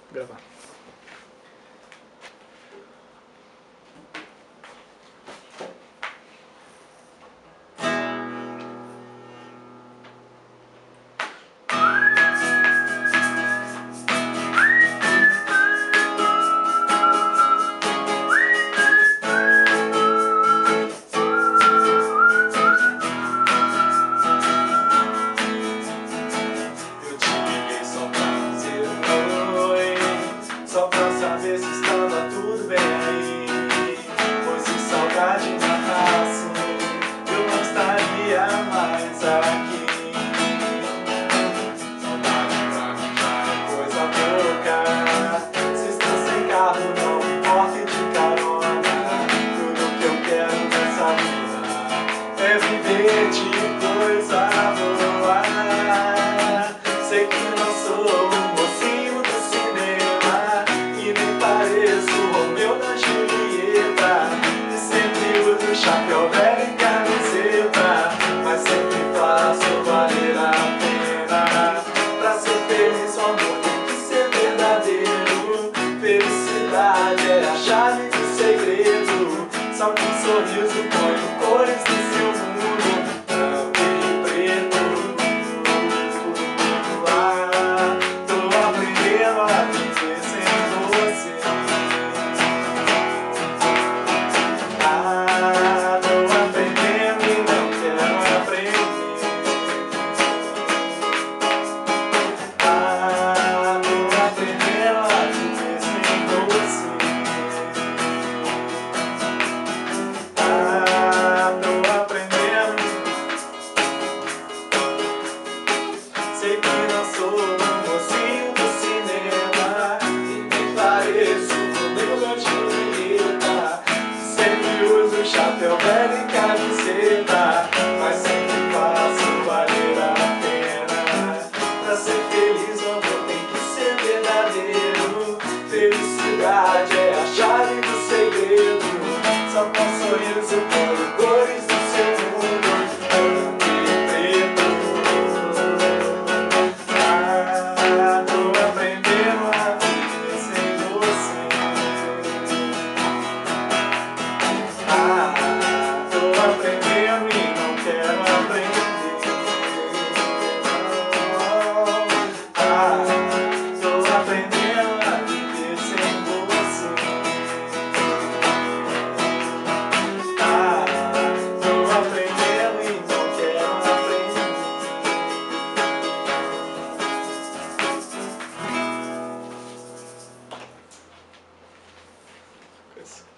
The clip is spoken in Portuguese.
gravar. Só pra saber se estava tudo bem aí. Pois se saudade matasse, eu não estaria mais aqui. Saudade pra mim já é coisa pouca. Se está sem carro, não importa, de carona. Tudo que eu quero nessa vida é viver de coisa boa. Sei que não sou um mocinho do cinema e nem pareço o Romeu da Julieta, e sempre uso chapéu velho e camiseta, mas sempre faço valer a pena. Pra ser feliz o amor tem que ser verdadeiro. Felicidade é a chave do segredo. Só com um sorriso ponho cores no seu mundo, branco e preto. Tô aprendendo a viver sem você. Tô aprendendo e não quero aprender. Tô aprendendo a viver sem você. Tô aprendendo. Sei que não sou um mocinho do cinema e nem pareço o Romeu da Julieta. Sempre uso chapéu velho e camiseta, mas sempre faço valer a pena. Pra ser feliz o amor tem que ser verdadeiro. Felicidade é a chave do segredo. Só com um sorriso ponho cores no seu mundo, branco e preto. Tô aprendendo a viver sem você. Tô aprendendo e não quero aprender. Tô aprendendo a viver sem você. Tô aprendendo e não quero aprender. Coisa.